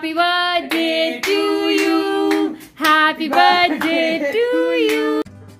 Happy birthday to you. Happy birthday to you.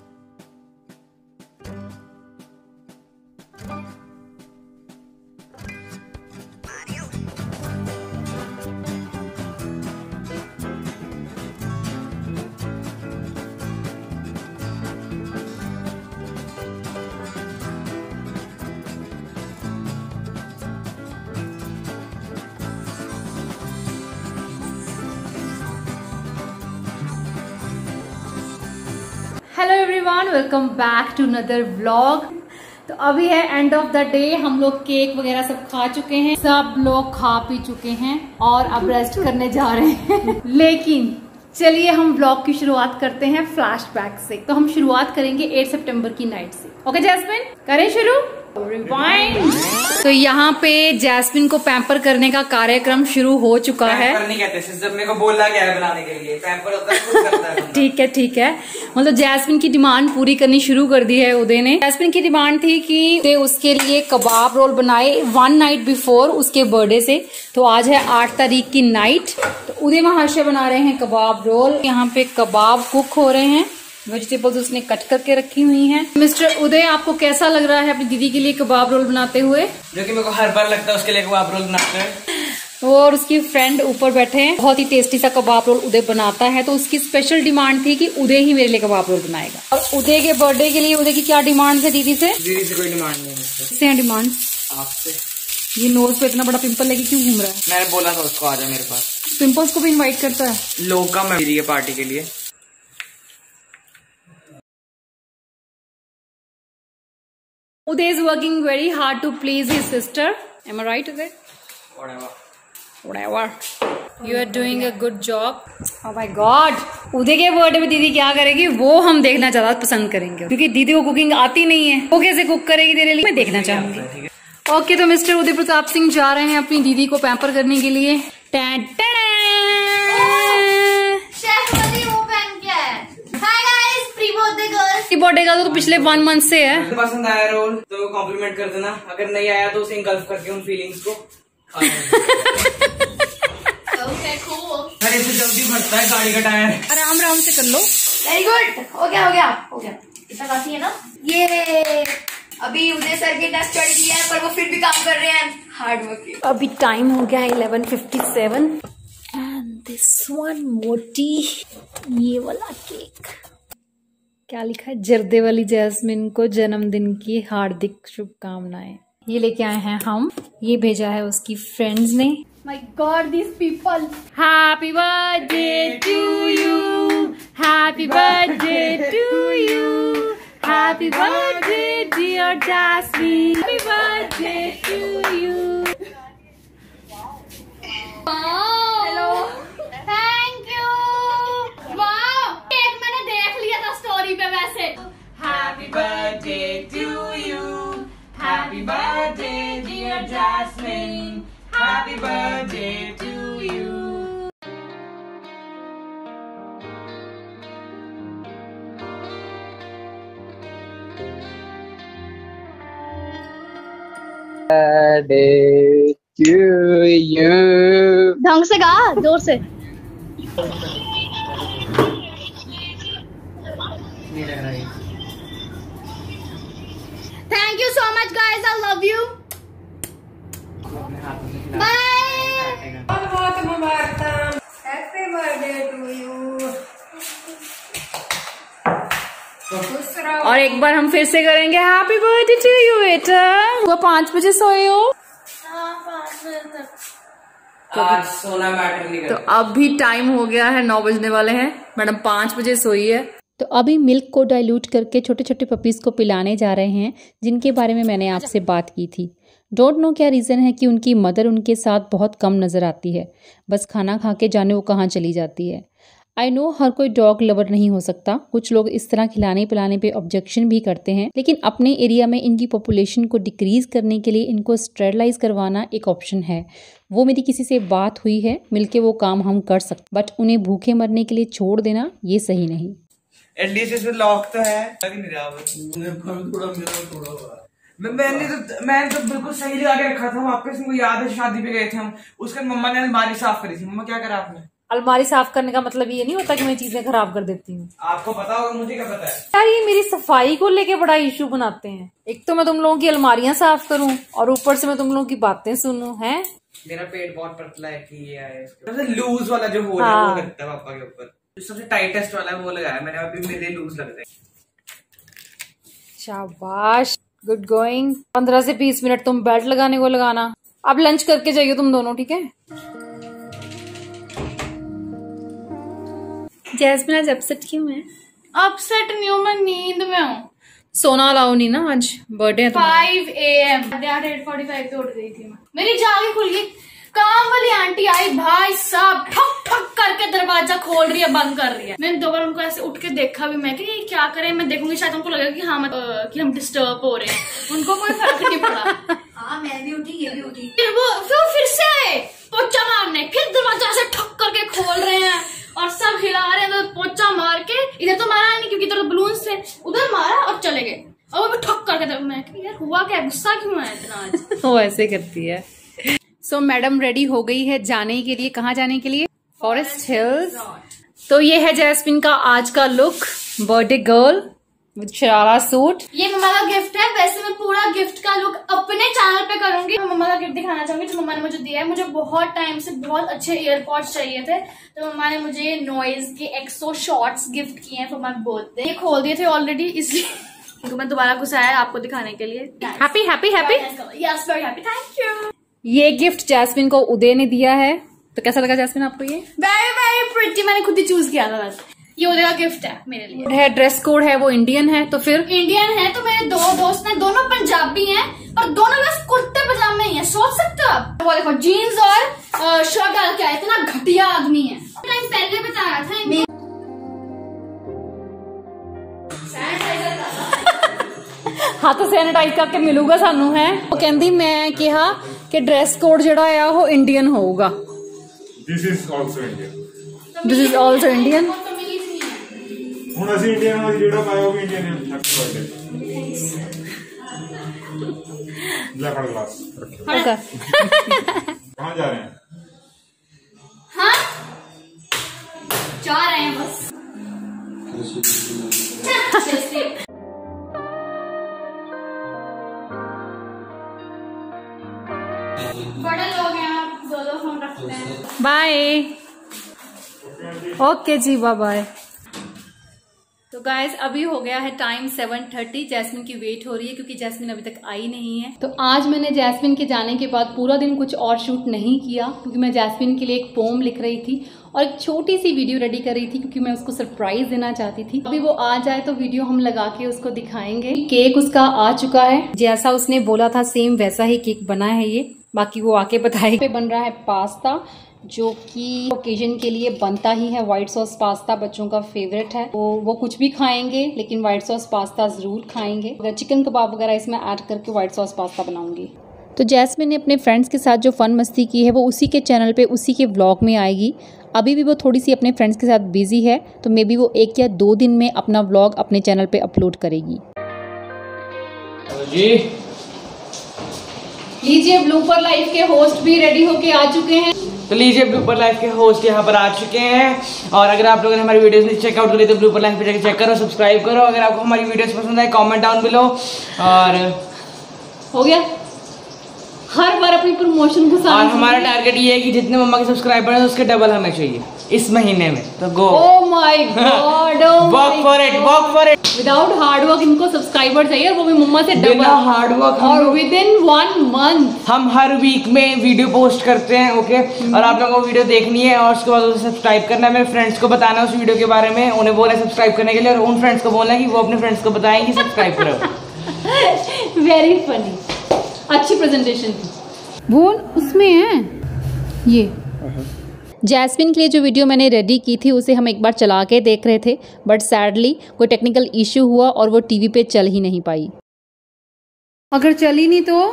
Hello everyone, welcome back to another vlog. तो अभी है end of the day, हम लोग cake वगैरह सब खा चुके हैं, सब लोग खा पी चुके हैं और अब रेस्ट करने जा रहे हैं। लेकिन चलिए हम व्लॉग की शुरुआत करते हैं फ्लैशबैक से। तो हम शुरुआत करेंगे 8 सितंबर की नाइट से। ओके जैस्मिन, करें शुरू। रिवाइंड। तो यहाँ पे जैस्मिन को पैम्पर करने का कार्यक्रम शुरू हो चुका है। नहीं कहते, जब मेरे को बोला गया है बनाने के लिए पैम्पर होता है, खुद करता है। ठीक है ठीक है, मतलब जैस्मिन की डिमांड पूरी करनी शुरू कर दी है उदय ने। जैस्मिन की डिमांड थी कि उसके लिए कबाब रोल बनाए 1 नाइट बिफोर उसके बर्थडे से। तो आज है 8 तारीख की नाइट। तो उदय महाशय बना रहे हैं कबाब रोल। यहाँ पे कबाब कुक हो रहे हैं, वेजिटेबल्स उसने कट करके रखी हुई हैं। मिस्टर उदय, आपको कैसा लग रहा है अपनी दीदी के लिए कबाब रोल बनाते हुए? जो कि मेरे को हर बार लगता है उसके लिए कबाब रोल बनाते हैं। और उसकी फ्रेंड ऊपर बैठे हैं। बहुत ही टेस्टी सा कबाब रोल उदय बनाता है, तो उसकी स्पेशल डिमांड थी कि उदय ही मेरे लिए कबाब रोल बनाएगा। और उदय के बर्थडे के लिए उदय की क्या डिमांड है दीदी से? दीदी से कोई डिमांड नहीं है। किससे है डिमांड? आपसे। ये नोज पे इतना बड़ा पिंपल लेके क्यों घूम रहा है? मैंने बोला था उसको आ जा मेरे पास। पिंपल्स को भी इन्वाइट करता है। लोग कम है दीदी के पार्टी के लिए। Uday is working very hard to please his sister. Am I right, Uday? Whatever. You are doing a good job. Oh my God. उदय के बर्थडे में दीदी क्या करेगी वो हम देखना ज्यादा पसंद करेंगे, क्योंकि दीदी को कुकिंग आती नहीं है। वो कैसे कुक करेगी तेरे लिए, मैं देखना चाहूंगी। ओके, तो मिस्टर उदय प्रताप सिंह जा रहे हैं अपनी दीदी को पैम्पर करने के लिए। बर्थडे का तो पिछले 1 मंथ से है। पसंद आया रोल तो कॉम्प्लीमेंट कर देना, अगर नहीं आया तो उसे इंगल्फ करके उन फीलिंग्स को। अरे इसे जल्दी भरता है गाड़ी का टायर। आराम आराम से कर लो। वेरी गुड, हो गया इतना काफी है ना। ये अभी उदय सर के टेस्ट चढ़ गया है, पर वो फिर भी काम कर रहे हैं, हार्ड वर्क। अभी टाइम हो गया 11:57 एंड दिस वन मोटी, ये वाला केक क्या लिखा है? जर्दे वाली जैस्मिन को जन्मदिन की हार्दिक शुभकामनाएं। ये लेके आए हैं हम, ये भेजा है उसकी फ्रेंड्स ने। My god, this people. Happy birthday to you, happy birthday to you, happy birthday dear Jasmine, happy birthday to you. Hello, thank you. वाह, केक मैंने देख लिया था स्टोरी पे वैसे। Happy birthday to you, happy birthday dear Jasmine, happy birthday to you. Birthday to you. ढंग से गा, जोर से। Thank you so much guys, I love you. Bye. बहुत मुबारक। Happy birthday to you. और एक बार हम फिर से करेंगे हैप्पी बर्थडे टू यू बेटा। वो 5 बजे सोए हो? हाँ, 5 बजे तक। आज सोना मैटर नहीं तो करता। अभी टाइम हो गया है, 9 बजने वाले हैं। मैडम 5 बजे सोई है। तो अभी मिल्क को डाइल्यूट करके छोटे छोटे पपीज को पिलाने जा रहे हैं, जिनके बारे में मैंने आपसे बात की थी। डोंट नो क्या रीज़न है कि उनकी मदर उनके साथ बहुत कम नज़र आती है, बस खाना खा के जाने वो कहाँ चली जाती है। आई नो हर कोई डॉग लवर नहीं हो सकता, कुछ लोग इस तरह खिलाने पिलाने पे ऑब्जेक्शन भी करते हैं, लेकिन अपने एरिया में इनकी पॉपुलेशन को डिक्रीज करने के लिए इनको स्टेरलाइज करवाना एक ऑप्शन है। वो मेरी किसी से बात हुई है, मिलके वो काम हम कर सकते, बट उन्हें भूखे मरने के लिए छोड़ देना ये सही नहीं। एटलीस्ट इसमें लॉक तो है। मैंने तो बिल्कुल सही लगा के रखा था वापस। मुझे याद है शादी पे गए थे हम, उसके मम्मा ने अलमारी साफ करी थी। मम्मा क्या करा आपने? अलमारी साफ करने का मतलब ये नहीं होता कि मैं चीजें खराब कर देती हूँ। आपको पता होगा, मुझे क्या पता है यार। ये मेरी सफाई को लेके बड़ा इशू बनाते हैं। एक तो मैं तुम लोगों की अलमारियां साफ करूं और ऊपर से मैं तुम लोगों की बातें सुनूं। हैं मेरा पेट बहुत पतला है कि ये आए। सबसे लूज वाला जो होल है वो लगता है पापा के ऊपर, जो सबसे टाइटेस्ट वाला है वो लगाया मैंने। अभी मेरे लूज लगते हैं। शाबाश, गुड गोइंग। 15 से 20 मिनट तुम बेल्ट लगाने को लगाना। अब लंच करके जाइए तुम दोनों, ठीक है? जैस्मिन आज अपसेट क्यों है? अपसेट नहीं हूँ, मैं नींद में हूँ। सोना अलाउ नहीं ना, आज बर्थडे है 5 AM 8:45 पे उठ गई थी मैं। मेरी जागी खुल गई। काम वाली आंटी आई, भाई साहब ठक ठक करके दरवाजा खोल रही है, बंद कर रही है। मैंने 2 बार उनको ऐसे उठ के देखा भी, मैं कि ये क्या करें। मैं देखूंगी शायद उनको लगेगा कि हाँ कि हम डिस्टर्ब हो रहे हैं। उनको कोई फर्क नहीं पड़ा। हाँ मैं भी उठी, ये भी उठी। फिर से आए पोचा मारने, फिर दरवाजा ऐसे ठक करके खोल रहे हैं और सब हिला रहे हैं। तो पोचा मार के इधर तो मारा नहीं क्योंकि इधर बलून से, उधर मारा और चले गए। और वो भी ठक करके। मैं यार हुआ क्या, गुस्सा क्यों है इतना आज? वो ऐसे करती है। सो मैडम रेडी हो गई है जाने के लिए। कहाँ जाने के लिए? Forest hills. तो ये है जैस्मिन का आज का look, birthday girl with sharara suit. ये मम्मा का गिफ्ट है। वैसे मैं पूरा गिफ्ट का लुक अपने चैनल पे करूंगी। मैं मम्मा का गिफ्ट दिखाना चाहूंगी जो मम्मा ने मुझे दिया है। मुझे बहुत टाइम से बहुत अच्छे एयरपॉड्स चाहिए थे, तो मम्मा ने मुझे नॉइज के एक्सो शॉर्ट्स गिफ्ट किए हैं फॉर माय बर्थडे। ये खोल दिए थे ऑलरेडी, इसलिए तो मैं दोबारा घुसाया आपको दिखाने के लिए। Happy happy happy. Yes very happy, thank you. ये गिफ्ट जैस्मिन को उदय ने दिया है। तो कैसा लगा जैस्मिन आपको ये? Very very pretty. मैंने खुद ही चूज किया था। बस ये उदय का गिफ्ट है मेरे लिए। है ड्रेस कोड है वो इंडियन है, तो फिर इंडियन है। तो मेरे 2 दोस्त हैं, दोनों पंजाबी हैं और दोनों बस कुर्ते पजामे ही हैं। सोच सकते हो आप? वो देखो जीन्स और शर्ट डाल के आया। इतना घटिया आदमी है। टाइम पहले बताया था। हाँ तो सैनिटाइज करके मिलूगा सानू है। वो कहती मैं कहा कि ड्रेस कोड जड़ा है वो इंडियन होगा। This is also Indian. This is also Indian. ਹੁਣ ਅਸੀਂ ਇੰਡੀਅਨ ਵਾਲੀ ਜਿਹੜਾ ਪਾਇਆ ਉਹ ਵੀ ਇੰਡੀਅਨ ਹੈ। Happy birthday. ਲੈ ਫੜ ਗਲਾਸ ਰੱਖੋ। ओके। कहाँ जा रहे हैं? हाँ जा रहे हैं बस। बड़े लोग हैं, आप 2 फोन रखते हैं। बाय। ओके जी, बाय बाय। तो गाइज अभी हो गया है टाइम 7:30। जैस्मिन की वेट हो रही है क्योंकि जैस्मिन अभी तक आई नहीं है। तो आज मैंने जैस्मिन के जाने के बाद पूरा दिन कुछ और शूट नहीं किया क्योंकि मैं जैस्मिन के लिए एक पोम लिख रही थी और एक छोटी सी वीडियो रेडी कर रही थी क्योंकि मैं उसको सरप्राइज देना चाहती थी। अभी वो आ जाए तो वीडियो हम लगा के उसको दिखाएंगे। केक उसका आ चुका है, जैसा उसने बोला था सेम वैसा ही केक बना है ये। बाकी वो आके बताएगा। पे बन रहा है पास्ता जो कि ओकेजन के लिए बनता ही है। व्हाइट सॉस पास्ता बच्चों का फेवरेट है, तो वो कुछ भी खाएंगे लेकिन व्हाइट सॉस पास्ता ज़रूर खाएंगे। अगर चिकन कबाब वगैरह इसमें ऐड करके व्हाइट सॉस पास्ता बनाऊंगी। तो जैस्मिन ने अपने फ्रेंड्स के साथ जो फन मस्ती की है वो उसी के चैनल पे उसी के व्लॉग में आएगी। अभी भी वो थोड़ी सी अपने फ्रेंड्स के साथ बिजी है, तो मे बी वो 1 या 2 दिन में अपना व्लॉग अपने चैनल पे अपलोड करेगी। लीजिए, ब्लूपर लाइफ के होस्ट भी रेडी होके आ चुके हैं। तो लीजिए, ब्लूपर लाइफ के होस्ट यहाँ पर आ चुके हैं। और अगर आप लोगों ने हमारी वीडियोस नहीं चेकआउट करी तो ब्लूपर लाइफ पे जाकर चेक करो, सब्सक्राइब करो। अगर आपको हमारी वीडियोस पसंद आए कमेंट डाउन बिलो। और हो गया, हर बार अपनी प्रमोशन को और हमारा टारगेट ये है कि जितने मम्मा के सब्सक्राइबर हैं उसके डबल हमें चाहिए इस महीने में। तो go, oh my god, work for it, work for it. Without hard work इनको सब्सक्राइबर चाहिए और वो भी मम्मा से डबल हार्ड वर्क। और विद इन 1 मंथ हम हर वीक में वीडियो पोस्ट करते हैं। ओके, और आप लोगों को वीडियो देखनी है और उसके बाद उसे सब्सक्राइब करना है। मेरे फ्रेंड्स को बताना है उस वीडियो के बारे में, उन्हें बोला सब्सक्राइब करने के लिए, और उन फ्रेंड्स को बोलना है कि वो अपने फ्रेंड्स को बताएं कि सब्सक्राइब करो। वेरी फनी, अच्छी प्रेजेंटेशन थी। बोल, उसमें है ये जैस्मिन के लिए जो वीडियो मैंने रेडी की थी उसे हम एक बार चला के देख रहे थे, बट सैडली कोई टेक्निकल इश्यू हुआ और वो टीवी पे चल ही नहीं पाई। अगर चली नहीं तो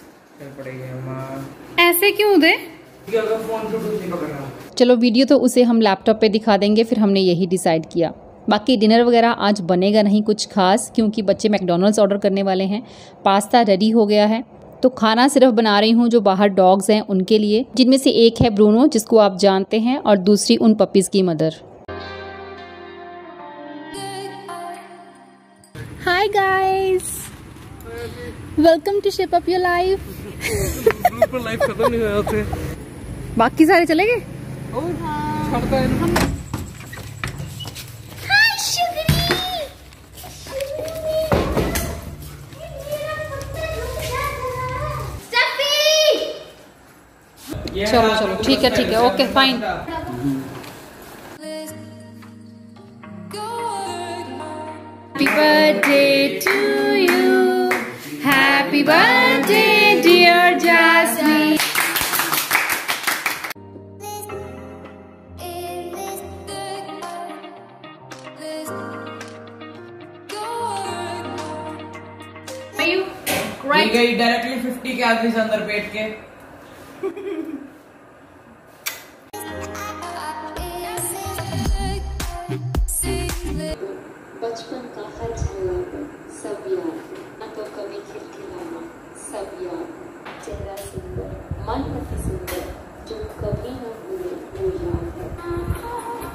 ऐसे क्यों दे? फोन ब्लूटूथ नहीं पकड़ रहा। चलो वीडियो तो उसे हम लैपटॉप पे दिखा देंगे, फिर हमने यही डिसाइड किया। बाकी डिनर वगैरह आज बनेगा नहीं कुछ खास, क्योंकि बच्चे मैकडॉनल्ड्स ऑर्डर करने वाले हैं। पास्ता रेडी हो गया है, तो खाना सिर्फ बना रही हूँ जो बाहर डॉग्स हैं उनके लिए, जिनमें से एक है ब्रूनो जिसको आप जानते हैं और दूसरी उन पपीज़ की mother. Hi guys, welcome to shape up your life. Life खत्म नहीं हुआ थे, बाकी सारे चले गए। छोड़ता है चलो चलो ठीक है okay fine. Happy birthday to you, happy birthday dear Jasmine. Are you great? गई डायरेक्टली 50 के आखिरी से अंदर पेट के। बचपन का हर झलक सब याद, न तो कभी खिलखिलाना सब याद, चेहरा सुंदर मन अति सुंदर जो कभी न भूले वो याद है।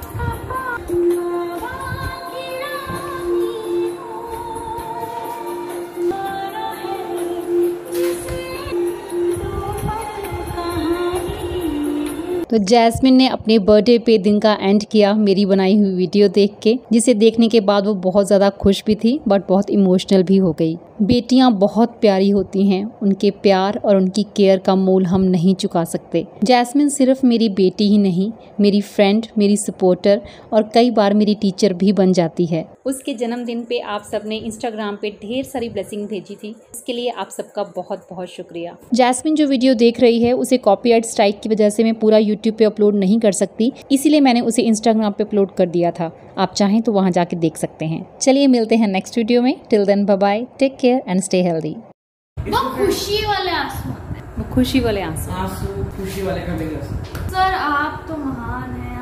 तो जैस्मिन ने अपने बर्थडे पे दिन का एंड किया मेरी बनाई हुई वीडियो देख के, जिसे देखने के बाद वो बहुत ज़्यादा खुश भी थी बट बहुत इमोशनल भी हो गई। बेटियां बहुत प्यारी होती हैं, उनके प्यार और उनकी केयर का मोल हम नहीं चुका सकते। जैस्मिन सिर्फ मेरी बेटी ही नहीं, मेरी फ्रेंड, मेरी सपोर्टर और कई बार मेरी टीचर भी बन जाती है। उसके जन्मदिन पे आप सबने इंस्टाग्राम पे ढेर सारी ब्लेसिंग भेजी थी, इसके लिए आप सबका बहुत बहुत शुक्रिया। जैस्मिन जो वीडियो देख रही है उसे कॉपीराइट स्ट्राइक की वजह से मैं पूरा यूट्यूब पे अपलोड नहीं कर सकती, इसीलिए मैंने उसे इंस्टाग्राम पे अपलोड कर दिया था। आप चाहें तो वहाँ जाके देख सकते हैं। चलिए मिलते हैं नेक्स्ट वीडियो में। Till then bye bye, take care and stay healthy. वो खुशी वाले आंसू, वो खुशी वाले आंसू, खुशी वाले का। सर आप तो महान हैं।